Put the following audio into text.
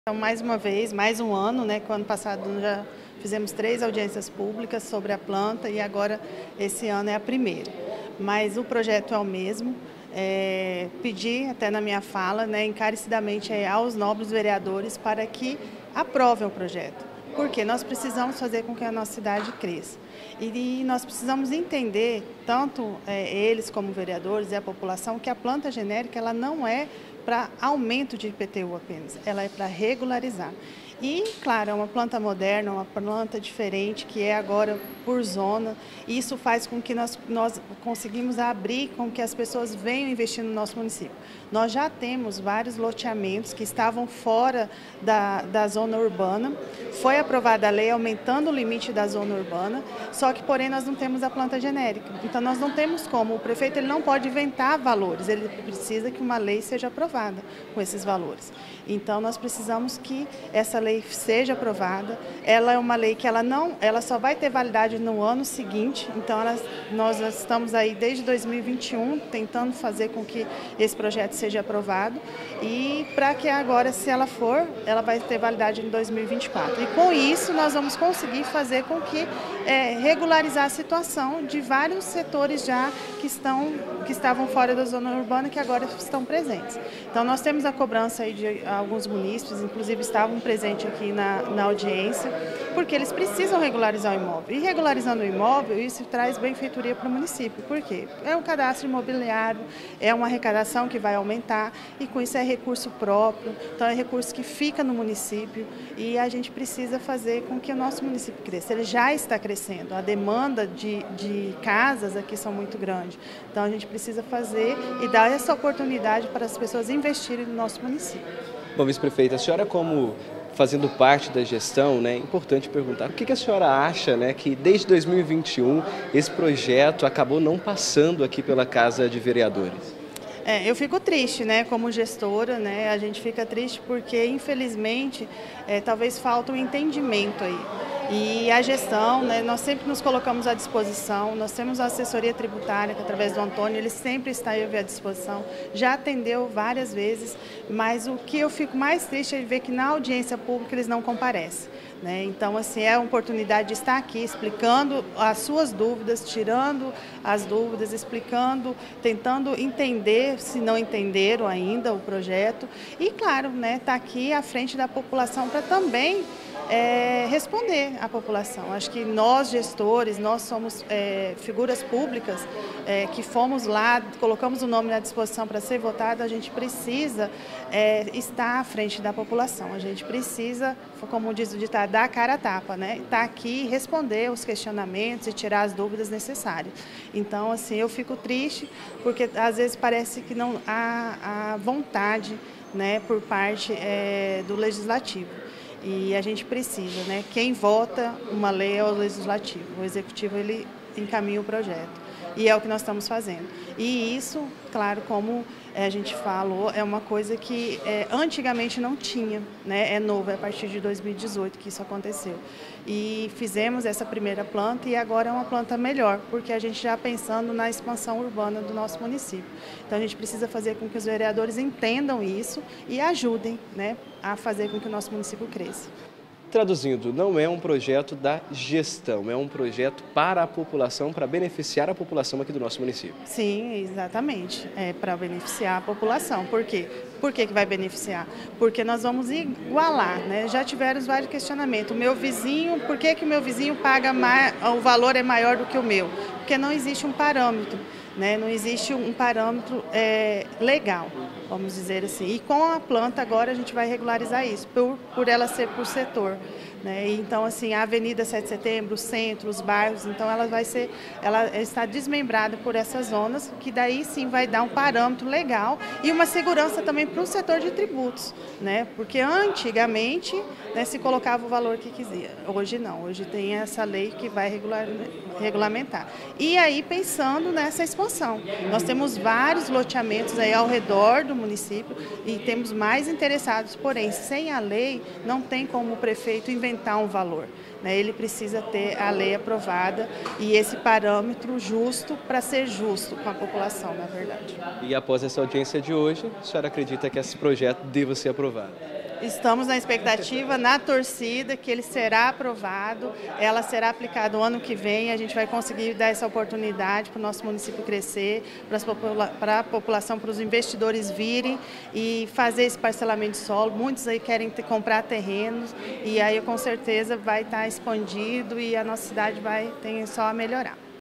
Então, mais uma vez, mais um ano, né, que o ano passado já fizemos 3 audiências públicas sobre a planta e agora esse ano é a primeira. Mas o projeto é o mesmo. Pedi até na minha fala, né, encarecidamente aos nobres vereadores para que aprovem o projeto. Porque nós precisamos fazer com que a nossa cidade cresça. E nós precisamos entender, tanto eles como vereadores e a população, que a planta genérica ela não é para aumento de IPTU apenas, ela é para regularizar. E, claro, é uma planta moderna, uma planta diferente, que é agora por zona, e isso faz com que nós conseguimos abrir com que as pessoas venham investir no nosso município. Nós já temos vários loteamentos que estavam fora da zona urbana, foi aprovada a lei aumentando o limite da zona urbana, só que, porém, nós não temos a planta genérica. Então, nós não temos como, o prefeito ele não pode inventar valores, ele precisa que uma lei seja aprovada com esses valores. Então, nós precisamos que essa lei seja aprovada. Ela é uma lei que ela só vai ter validade no ano seguinte, então nós estamos aí desde 2021 tentando fazer com que esse projeto seja aprovado e para que agora, se ela for, ela vai ter validade em 2024. E com isso nós vamos conseguir fazer com que regularizar a situação de vários setores já que estavam fora da zona urbana que agora estão presentes. Então nós temos a cobrança aí de alguns munícipes, inclusive estavam presentes aqui na audiência, porque eles precisam regularizar o imóvel. E regularizando o imóvel, isso traz benfeitoria para o município. Por quê? É um cadastro imobiliário, é uma arrecadação que vai aumentar e com isso é recurso próprio, então é recurso que fica no município e a gente precisa fazer com que o nosso município cresça. Ele já está crescendo, a demanda de casas aqui são muito grande, então a gente precisa fazer e dar essa oportunidade para as pessoas investirem no nosso município. Bom, vice-prefeita, a senhora como fazendo parte da gestão, né, é importante perguntar o que a senhora acha, né, que desde 2021 esse projeto acabou não passando aqui pela Casa de Vereadores? Eu fico triste, né, como gestora, né, a gente fica triste porque, infelizmente, talvez falta um entendimento aí. E a gestão, né, nós sempre nos colocamos à disposição, nós temos a assessoria tributária, que através do Antônio, ele sempre está aí à disposição, já atendeu várias vezes, mas o que eu fico mais triste é ver que na audiência pública eles não comparecem. Né? Então, assim, é a oportunidade de estar aqui explicando as suas dúvidas, tirando as dúvidas, explicando, tentando entender, se não entenderam ainda o projeto. E, claro, né, estar aqui à frente da população para também responder à população. Acho que nós, gestores, nós somos figuras públicas que fomos lá, colocamos o nome à disposição para ser votado, a gente precisa estar à frente da população. A gente precisa, como diz o ditado, dar a cara a tapa, né? Estar aqui e responder os questionamentos e tirar as dúvidas necessárias. Então, assim, eu fico triste porque às vezes parece que não há vontade, né, por parte do Legislativo. E a gente precisa, né? Quem vota uma lei é o Legislativo, o Executivo ele encaminha o projeto. E é o que nós estamos fazendo. E isso, claro, como a gente falou, é uma coisa que antigamente não tinha, né? É novo, é a partir de 2018 que isso aconteceu. E fizemos essa primeira planta e agora é uma planta melhor, porque a gente já pensando na expansão urbana do nosso município. Então a gente precisa fazer com que os vereadores entendam isso e ajudem, né, a fazer com que o nosso município cresça. Traduzindo, não é um projeto da gestão, é um projeto para a população, para beneficiar a população aqui do nosso município. Sim, exatamente. É para beneficiar a população. Por quê? Por que vai beneficiar? Porque nós vamos igualar, né? Já tiveram vários questionamentos. O meu vizinho, por que o meu vizinho paga mais, o valor é maior do que o meu? Porque não existe um parâmetro, né? Não existe um parâmetro legal, vamos dizer assim. E com a planta agora a gente vai regularizar isso, por ela ser por setor. Né? Então, assim, a Avenida 7 de Setembro, o centro, os bairros, então ela está desmembrada por essas zonas, que daí sim vai dar um parâmetro legal e uma segurança também para o setor de tributos, né? Porque antigamente, né, se colocava o valor que quisia, hoje não, hoje tem essa lei que vai regulamentar. E aí pensando nessa expansão, nós temos vários loteamentos aí ao redor do município e temos mais interessados, porém, sem a lei, não tem como o prefeito inventar um valor, né? Ele precisa ter a lei aprovada e esse parâmetro justo para ser justo com a população, na verdade. E após essa audiência de hoje, a senhora acredita que esse projeto deva ser aprovado? Estamos na expectativa, na torcida, que ele será aprovado, ela será aplicada o ano que vem, a gente vai conseguir dar essa oportunidade para o nosso município crescer, para a população, para os investidores virem e fazer esse parcelamento de solo. Muitos aí querem comprar terrenos e aí com certeza vai estar expandido e a nossa cidade tem só a melhorar.